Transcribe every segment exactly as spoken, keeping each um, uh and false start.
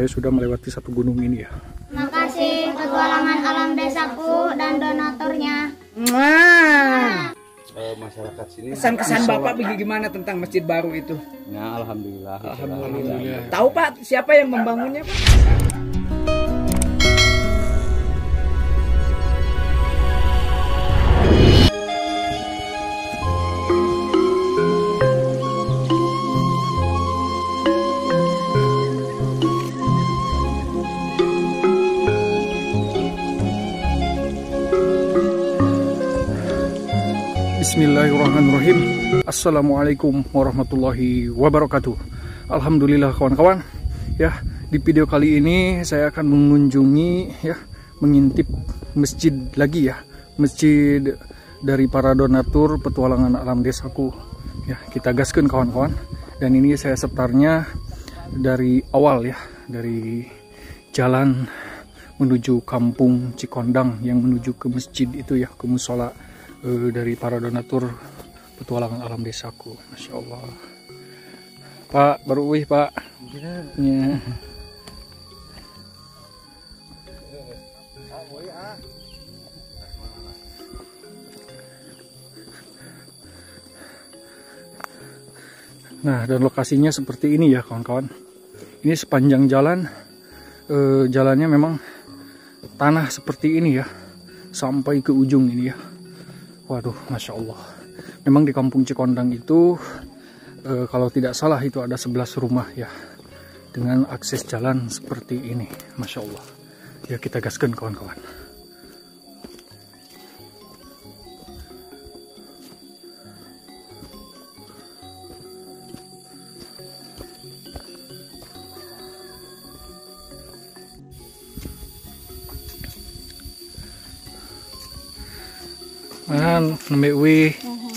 saya sudah melewati satu gunung ini ya. Makasih petualangan alam desaku dan donaturnya. Nah, eh, masyarakat sini. kesan-kesan Bapak bagaimana tentang masjid baru itu? Ya, alhamdulillah. Alhamdulillah. Tahu Pak siapa yang membangunnya Pak? Bismillahirrahmanirrahim. Assalamualaikum warahmatullahi wabarakatuh. Alhamdulillah kawan-kawan. Ya, di video kali ini saya akan mengunjungi ya, mengintip masjid lagi ya. Masjid dari para donatur petualangan alam desaku. Ya, kita gaskan kawan-kawan. Dan ini saya setarnya dari awal ya, dari jalan menuju kampung Cikondang yang menuju ke masjid itu ya, ke musola Uh, dari para donatur petualangan alam desaku. Masya Allah. Pak, baru wih Pak. Ya. Nah, dan lokasinya seperti ini ya kawan-kawan. Ini sepanjang jalan, uh, jalannya memang tanah seperti ini ya, sampai ke ujung ini ya. Waduh, Masya Allah. Memang di kampung Cikondang itu e, kalau tidak salah itu ada sebelas rumah ya, dengan akses jalan seperti ini. Masya Allah. Ya, kita gaskan kawan-kawan. Man, nembe wih.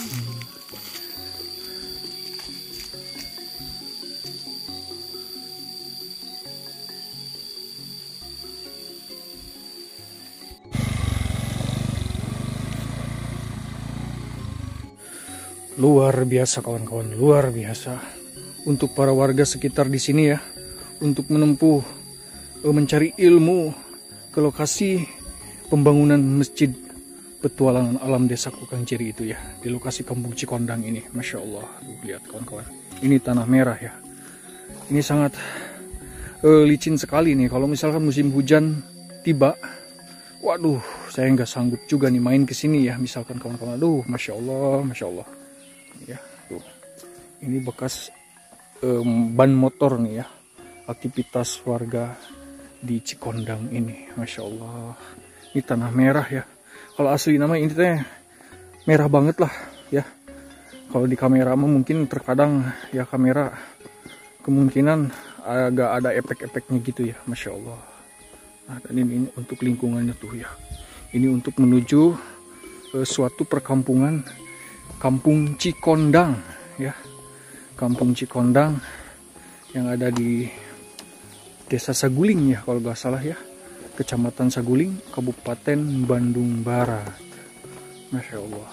Luar biasa kawan-kawan, luar biasa. Untuk para warga sekitar di sini ya, untuk menempuh, mencari ilmu ke lokasi pembangunan masjid petualangan alam desaku Kang Ciri itu ya, di lokasi kampung Cikondang ini. Masya Allah. Tuh, lihat kawan-kawan, ini tanah merah ya. Ini sangat uh, licin sekali nih. Kalau misalkan musim hujan tiba, waduh, saya nggak sanggup juga nih main ke sini ya. Misalkan kawan-kawan, aduh, Masya Allah, Masya Allah. Ya, tuh, ini bekas um, ban motor nih ya, aktivitas warga di Cikondang ini. Masya Allah, ini tanah merah ya. Kalau asli nama ini teh merah banget lah ya. Kalau di kamera mah mungkin terkadang ya kamera kemungkinan agak ada efek-efeknya gitu ya. Masya Allah. Nah, dan ini, ini untuk lingkungannya tuh ya. Ini untuk menuju eh, suatu perkampungan kampung Cikondang ya. Kampung Cikondang yang ada di Desa Saguling ya kalau nggak salah ya. Kecamatan Saguling, Kabupaten Bandung Barat. Masya Allah.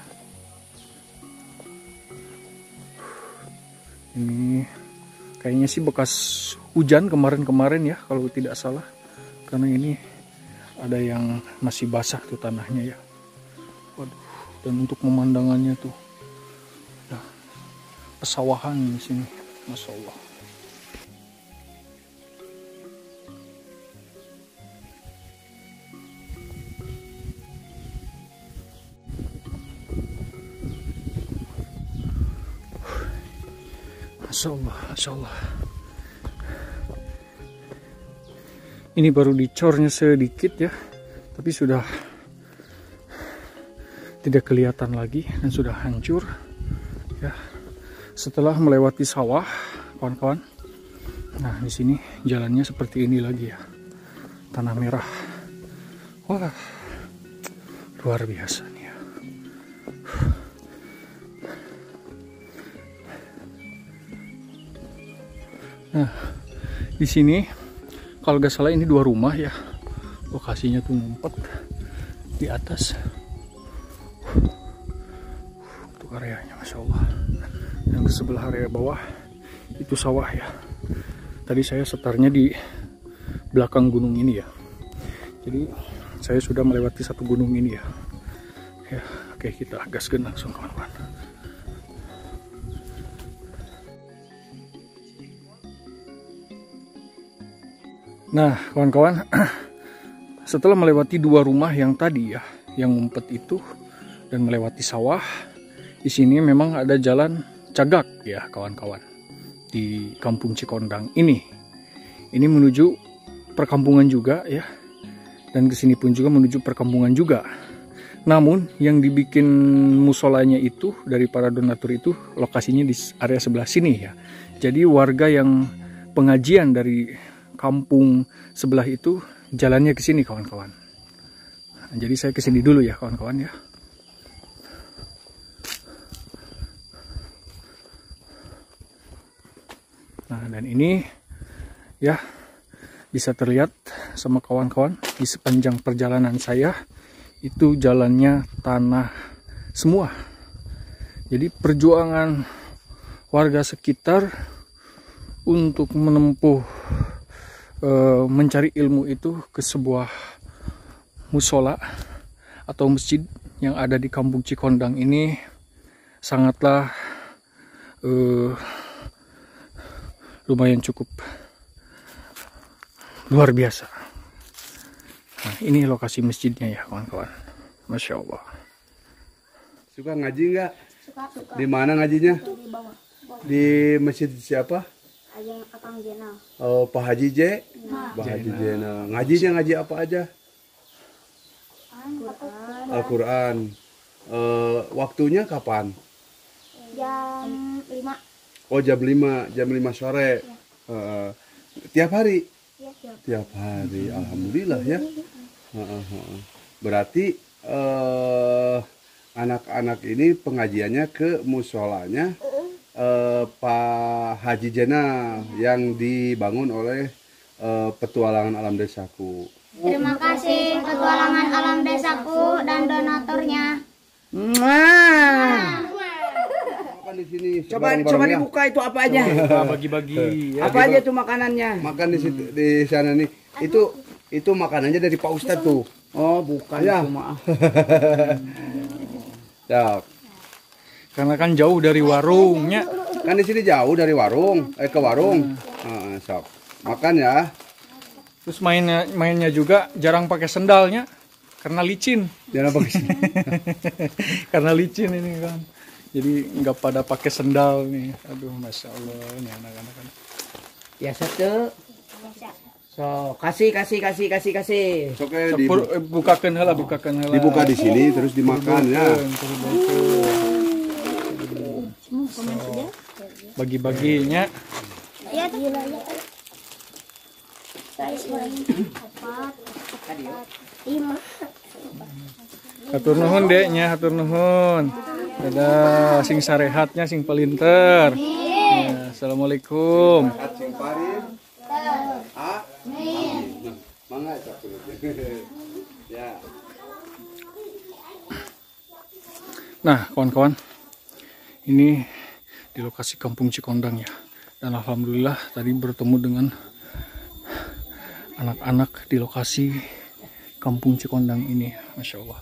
Ini kayaknya sih bekas hujan kemarin-kemarin ya, kalau tidak salah. Karena ini ada yang masih basah tuh tanahnya ya. Waduh, dan untuk pemandangannya tuh, ya, pesawahan di sini. Masya Allah. Masya Allah, Masya Allah. Ini baru dicornya sedikit ya, tapi sudah tidak kelihatan lagi dan sudah hancur ya. Setelah melewati sawah, kawan-kawan. Nah, di sini jalannya seperti ini lagi ya, tanah merah. Wah, luar biasa nih ya. Nah, di sini kalau gak salah ini dua rumah ya. Lokasinya tuh ngumpet di atas. Untuk areanya, Masya Allah. Yang sebelah area bawah itu sawah ya. Tadi saya setarnya di belakang gunung ini ya. Jadi saya sudah melewati satu gunung ini ya. Ya, oke, kita gaskan langsung kawan-kawan. Nah, kawan-kawan, setelah melewati dua rumah yang tadi ya, yang ngumpet itu dan melewati sawah, di sini memang ada jalan cagak ya, kawan-kawan. Di Kampung Cikondang ini. Ini menuju perkampungan juga ya. Dan kesini pun juga menuju perkampungan juga. Namun yang dibikin musolanya itu dari para donatur itu lokasinya di area sebelah sini ya. Jadi warga yang pengajian dari kampung sebelah itu jalannya ke sini kawan-kawan. Nah, jadi saya ke sini dulu ya kawan-kawan ya. Nah, dan ini ya bisa terlihat sama kawan-kawan di sepanjang perjalanan saya itu jalannya tanah semua. Jadi perjuangan warga sekitar untuk menempuh e, mencari ilmu itu ke sebuah musola atau masjid yang ada di Kampung Cikondang ini sangatlah e, lumayan cukup luar biasa. Nah, ini lokasi masjidnya ya kawan-kawan. Masya Allah. Suka ngaji nggak? Suka, suka. Di mana ngajinya? Di bawah. Di masjid siapa? Aja Akang Jenal. Oh, Pak Haji J. Nah. Pak Haji Jenal. Ngajinya ngaji apa aja? Quran. Al-Quran. Eh, waktunya kapan? Jam lima. Oh, jam lima, jam lima sore. Eh, tiap hari? Ya, siap. Tiap hari. Alhamdulillah ya. Heeh, heeh. Berarti eh, anak-anak ini pengajiannya ke musolanya eh, Pak Haji Jenal yang dibangun oleh eh, Petualangan Alam Desaku. Terima kasih Petualangan Alam Desaku dan donaturnya. Nah, Makan di sini. coba sebarang-barangnya. coba dibuka itu apa aja? Kita bagi-bagi ya. Apa aja tuh makanannya? Makan di situ, di sana nih. Itu itu makanannya dari Pak Ustadz tuh. Oh, bukan Ya. itu maaf. Ya, Karena kan jauh dari warungnya. kan di sini jauh dari warung, eh ke warung. Heeh, sok. Makan ya. Terus mainnya mainnya juga jarang pakai sendalnya karena licin. Jangan pakai sini. Karena licin ini kan. Jadi nggak pada pakai sendal nih. Aduh, masya Allah ini anak-anak kan. Ya satu. So, kasih kasih kasih kasih kasih. Sok eh, dibu- Sepur- eh, bukakan heula, bukakan heula. dibuka di sini terus dimakan ya. Bagi-baginya. Ya, gila ya. Empat, empat, lima. Hatur nuhun deknya, hatur nuhun. Dadah, sing sarehatnya sing pelinter. Ya, assalamualaikum. Sing parin. Ah? Amin. Mangga satu. Ya. Nah, kawan-kawan, ini di lokasi Kampung Cikondang ya. Dan alhamdulillah tadi bertemu dengan anak-anak di lokasi Kampung Cikondang ini, masya Allah.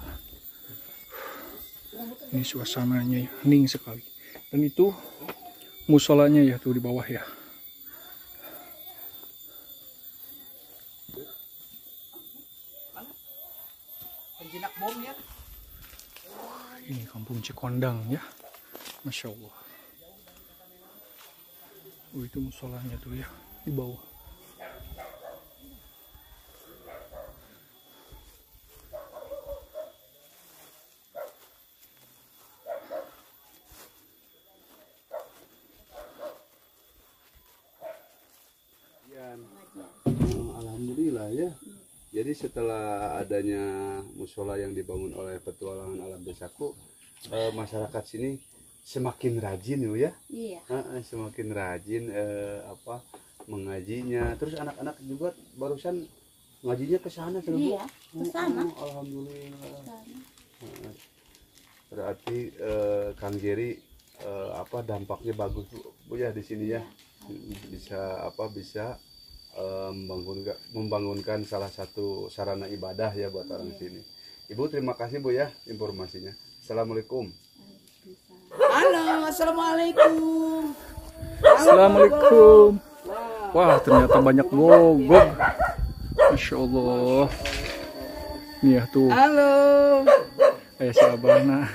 Ini suasananya ya, hening sekali. Dan itu musolanya ya tuh di bawah ya. Ini Kampung Cikondang ya, masya Allah. Oh, itu musolanya tuh ya di bawah. Alhamdulillah ya. Jadi setelah adanya musola yang dibangun oleh Petualangan Alam Desaku, eh, masyarakat sini semakin rajin ya. Iya. Eh, semakin rajin eh, apa mengajinya. Terus anak-anak juga barusan ngajinya ke sana terus. Iya, ke sana. Oh, alhamdulillah. Eh, Berarti eh, Kang Geri eh, apa dampaknya bagus Bu ya di sini ya. Bisa apa bisa eh, membangun, membangunkan salah satu sarana ibadah ya buat orang sini. Ibu terima kasih Bu ya informasinya. Assalamualaikum. Halo, assalamualaikum. Assalamualaikum. Wah, ternyata banyak gogok. Masya Allah. Nih ya tuh. Halo. Kayak si Abahna.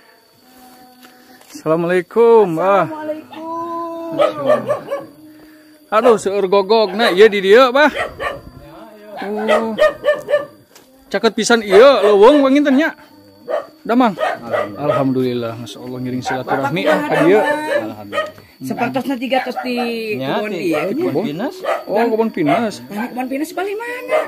Assalamualaikum. Ah. Assalamualaikum. Masya Allah. Aduh, seur gogok. Nah, iya di dia, Bah. Oh. Caket pisan iya, leuweung wanginten nya. Damang. Alhamdulillah. Masya Allah ngiring silaturahmi ah ka dieu. Alhamdulillah. Sepatosna tiga tos di kebun ieu. Kebun Pinas. Oh, kebun Pinas. Tanah kebun Pinas balik mana?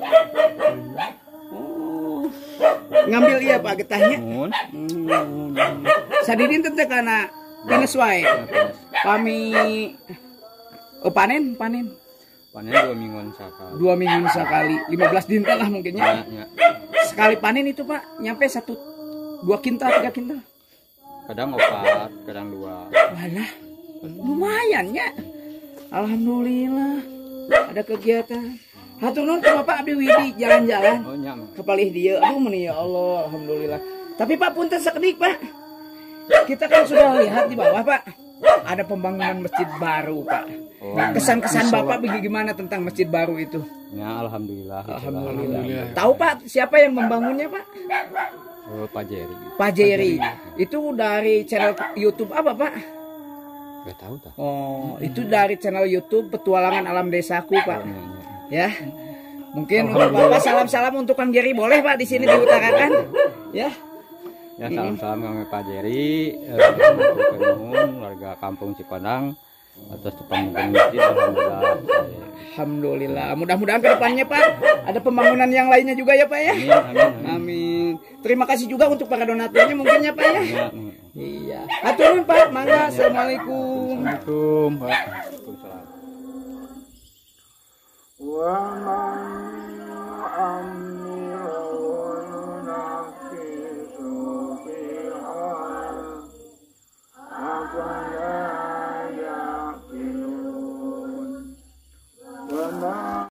Oh. Ngambil iya Pak getahnya. Mun. Hmm. Sadidin teh kana Pinas wae. Kami oh, panen, panen. Panen dua mingguan sekali. Dua minggu sekali, lima belas dintal lah mungkinnya. Ya, ya. Sekali panen itu Pak, nyampe satu, dua kintal, tiga kintal. Kadang opat, kadang dua. Walah, lumayan ya. Alhamdulillah, ada kegiatan. Hatur nuhun ke Bapak Abdi Widi jalan-jalan. Oh nyam. Kepalih dia, aduh meni ya Allah, alhamdulillah. Tapi Pak punten sekedik Pak. Kita kan sudah lihat di bawah Pak, ada pembangunan masjid baru Pak. Oh, Kesan-kesan Bapak bagaimana tentang masjid baru itu? ya alhamdulillah. Alhamdulillah. Tahu Pak siapa yang membangunnya Pak? Oh, Pak Jerry. Pak Jerry. Itu dari channel YouTube apa Pak? Gak tahu tak. Oh, itu dari channel YouTube Petualangan Alam Desaku Pak. Ya. Mungkin untuk Bapak salam-salam untuk Kang Jerry boleh Pak di sini diutarakan? Ya. Ya salam-salam kami Pak Jerry, eh, warga Kampung Cikonang atas pembangunan masjid. Alhamdulillah. Alhamdulillah. Mudah-mudahan ke depannya Pak ada pembangunan yang lainnya juga ya Pak ya. Amin, amin, amin. Amin. Terima kasih juga untuk para donaturnya mungkin ya Pak ya. Ya, mm. Iya. Hatur nuhun Pak. Mangga. Assalamualaikum. Assalamualaikum, Pak. Waalaikumsalam. Wa